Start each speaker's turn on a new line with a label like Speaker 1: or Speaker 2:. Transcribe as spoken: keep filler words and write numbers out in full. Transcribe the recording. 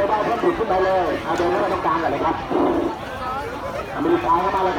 Speaker 1: ได้เพิ่มจุดขึ้นไปเลยเอาเดินเข้าไปตรงกลางก่อนเลยครับอเมริกาเข้ามาเลย